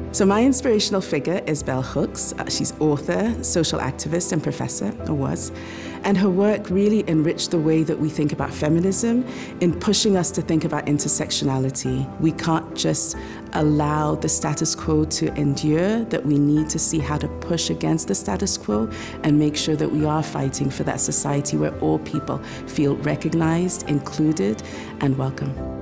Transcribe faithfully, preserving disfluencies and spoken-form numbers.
So my inspirational figure is Bell Hooks. Uh, she's author, social activist, and professor, or was. And her work really enriched the way that we think about feminism in pushing us to think about intersectionality. We can't just allow the status quo to endure, that we need to see how to push against the status quo and make sure that we are fighting for that society where all people feel recognized, included, and welcome.